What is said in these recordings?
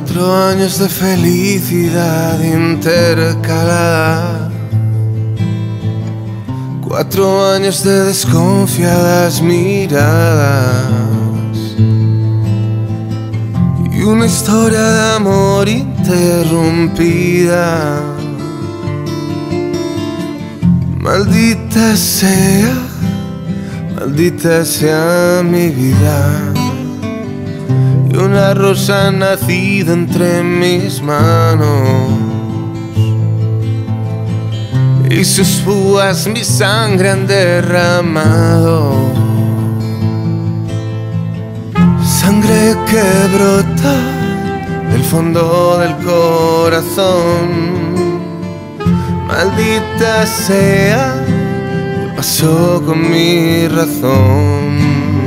4 años de felicidad intercalada, 4 años de desconfiadas miradas y una historia de amor interrumpida. Maldita sea mi vida, y una rosa nacida entre mis manos, y sus púas mi sangre han derramado. Sangre que brota del fondo del corazón. Maldita sea, ¿qué pasó con mi razón?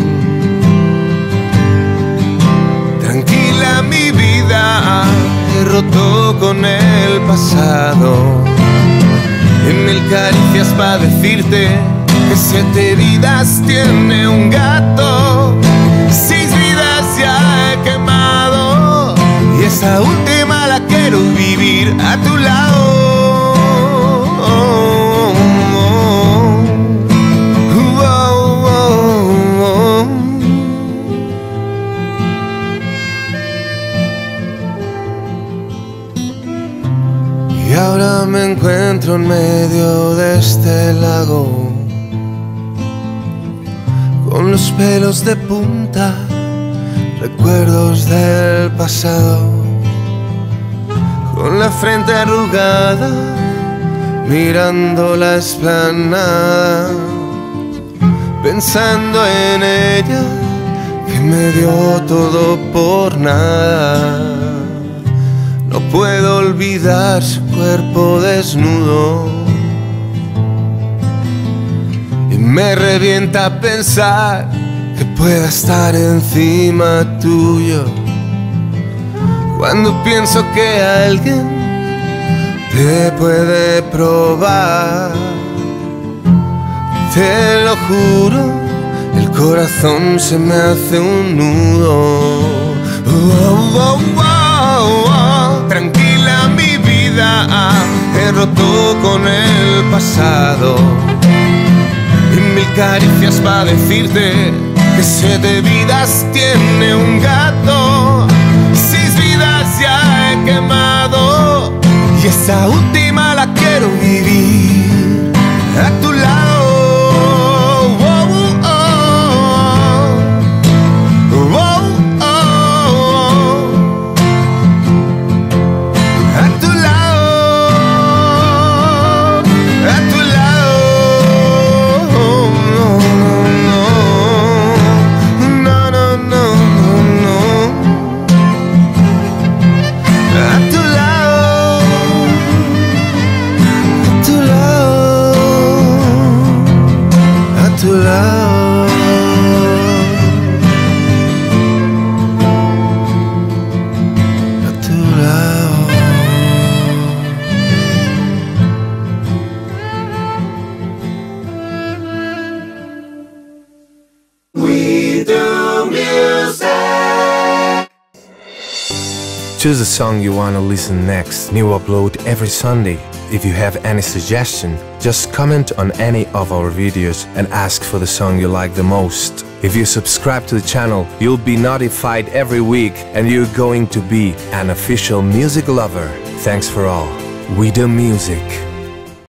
Tranquila mi vida, he roto con el pasado. En mil caricias para decirte que 7 vidas tiene un gato, 6 vidas ya he quemado, y esa última la quiero vivir a tu lado. Y ahora me encuentro en medio de este lago, con los pelos de punta, recuerdos del pasado, con la frente arrugada, mirando la explanada, pensando en ella, que me dio todo por nada. No puedo olvidar su cuerpo desnudo, y me revienta pensar que pueda estar encima tuyo. Cuando pienso que alguien te puede probar, te lo juro, el corazón se me hace un nudo. Tranquila mi vida, he roto con el pasado, y mil caricias para decirte que 7 vidas tiene un gato, 6 vidas ya he quemado, y esa última la quiero vivir a tu lado. Choose the song you want to listen next. New upload every Sunday. If you have any suggestion, just comment on any of our videos and ask for the song you like the most. If you subscribe to the channel, you'll be notified every week and you're going to be an official music lover. Thanks for all. We do music.